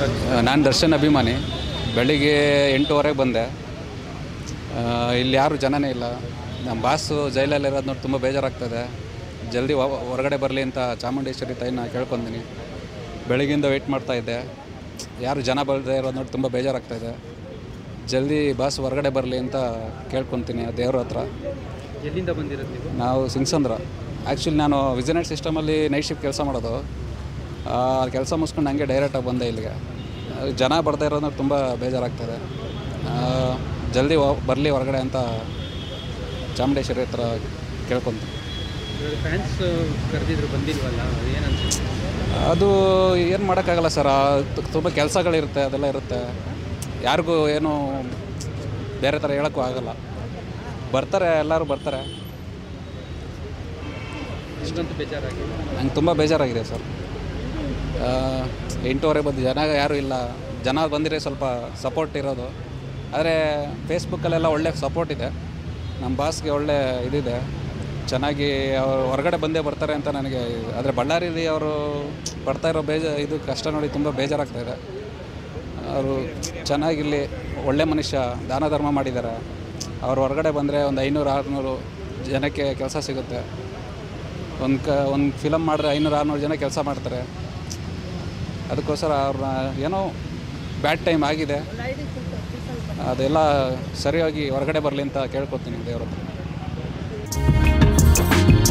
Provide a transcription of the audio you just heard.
ನಾನು ದರ್ಶನ್ ಅಭಿಮಾನಿ. ಬೆಳಿಗ್ಗೆ 8:15 ಬಂದೆ. ಇಲ್ಲಿ ಯಾರು ಜನನೇ ಇಲ್ಲ. ನಮ್ಮ ಬಾಸು ಜೈಲಲ್ಲಿರೋದು ನೋಡಿ ತುಂಬ ಬೇಜಾರಾಗ್ತದೆ. ಜಲ್ದಿ ಹೊರಗಡೆ ಬರಲಿ ಅಂತ ಚಾಮುಂಡೇಶ್ವರಿ ತಾಯಿನ ಕೇಳ್ಕೊತೀನಿ. ಬೆಳಗ್ಗಿಂದ ವೆಯ್ಟ್ ಮಾಡ್ತಾಯಿದ್ದೆ, ಯಾರು ಜನ ಬರದೇ ಇರೋದು ನೋಡಿ ತುಂಬ ಬೇಜಾರಾಗ್ತಾಯಿದೆ. ಜಲ್ದಿ ಬಾಸ್ ಹೊರಗಡೆ ಬರಲಿ ಅಂತ ಕೇಳ್ಕೊತೀನಿ ದೇವ್ರ ಹತ್ರ. ಎಲ್ಲಿಂದ ಬಂದಿರೋದು ನೀವು? ನಾವು ಸಿಂಗ್ಸಂದ್ರ. ಆ್ಯಕ್ಚುಲಿ ನಾನು ವಿಜಿನೆಟ್ ಸಿಸ್ಟಮಲ್ಲಿ ನೈಟ್ ಶಿಫ್ಟ್ ಕೆಲಸ ಮಾಡೋದು. ಕೆಲಸ ಮುಗಿಸ್ಕೊಂಡು ಹಂಗೆ ಡೈರೆಕ್ಟಾಗಿ ಬಂದೆ ಇಲ್ಲಿಗೆ. ಜನ ಬರ್ತಾ ಇರೋದು ತುಂಬ ಬೇಜಾರಾಗ್ತದೆ. ಜಲ್ದಿ ಬರಲಿ ಹೊರಗಡೆ ಅಂತ ಚಾಮುಂಡೇಶ್ವರಿ ಹತ್ರ ಕೇಳ್ಕೊತೀನಿ. ಫ್ಯಾನ್ಸ್ ಕರೆದಿದ್ರು ಬಂದಿಲ್ವಲ್ಲ, ಏನು ಅನ್ಸುತ್ತೆ? ಅದು ಏನು ಮಾಡೋಕ್ಕಾಗಲ್ಲ ಸರ್. ತುಂಬ ಕೆಲಸಗಳಿರುತ್ತೆ, ಅದೆಲ್ಲ ಇರುತ್ತೆ. ಯಾರಿಗೂ ಏನು ಬೇರೆ ಥರ ಹೇಳೋಕ್ಕೂ ಆಗಲ್ಲ. ಬರ್ತಾರೆ, ಎಲ್ಲರೂ ಬರ್ತಾರೆ. ಇಷ್ಟಂತೂ ಬೇಜಾರಾಗಿದೆ. ನಂಗೆ ತುಂಬ ಬೇಜಾರಾಗಿದೆ ಸರ್. 8:15 ಬಂದು ಜನ ಯಾರೂ ಇಲ್ಲ. ಜನ ಬಂದಿರೋ ಸ್ವಲ್ಪ ಸಪೋರ್ಟ್ ಇರೋದು. ಆದರೆ ಫೇಸ್ಬುಕ್ಕಲ್ಲೆಲ್ಲ ಒಳ್ಳೆ ಸಪೋರ್ಟ್ ಇದೆ. ನಮ್ಮ ಬಾಸ್ಗೆ ಒಳ್ಳೆ ಇದಿದೆ, ಚೆನ್ನಾಗಿ ಅವರು ಹೊರಗಡೆ ಬಂದೇ ಬರ್ತಾರೆ ಅಂತ ನನಗೆ. ಆದರೆ ಬಳ್ಳಾರಿಲಿ ಅವರು ಬರ್ತಾ ಇರೋ ಇದು ಕಷ್ಟ ನೋಡಿ ತುಂಬ ಬೇಜಾರಾಗ್ತಾಯಿದೆ. ಅವರು ಚೆನ್ನಾಗಿಲ್ಲಿ ಒಳ್ಳೆ ಮನುಷ್ಯ, ದಾನ ಧರ್ಮ ಮಾಡಿದ್ದಾರೆ. ಅವ್ರು ಹೊರಗಡೆ ಬಂದರೆ ಒಂದು 500-600 ಜನಕ್ಕೆ ಕೆಲಸ ಸಿಗುತ್ತೆ. ಒಂದು ಫಿಲಮ್ ಮಾಡಿದ್ರೆ 500-600 ಜನ ಕೆಲಸ ಮಾಡ್ತಾರೆ. ಅದಕ್ಕೋಸ್ಕರ ಅವ್ರನ್ನ ಏನೋ ಬ್ಯಾಡ್ ಟೈಮ್ ಆಗಿದೆ, ಅದೆಲ್ಲ ಸರಿಯಾಗಿ ಹೊರಗಡೆ ಬರಲಿ ಅಂತ ಕೇಳ್ಕೊತೀನಿ ದೇವ್ರ ಹತ್ರ.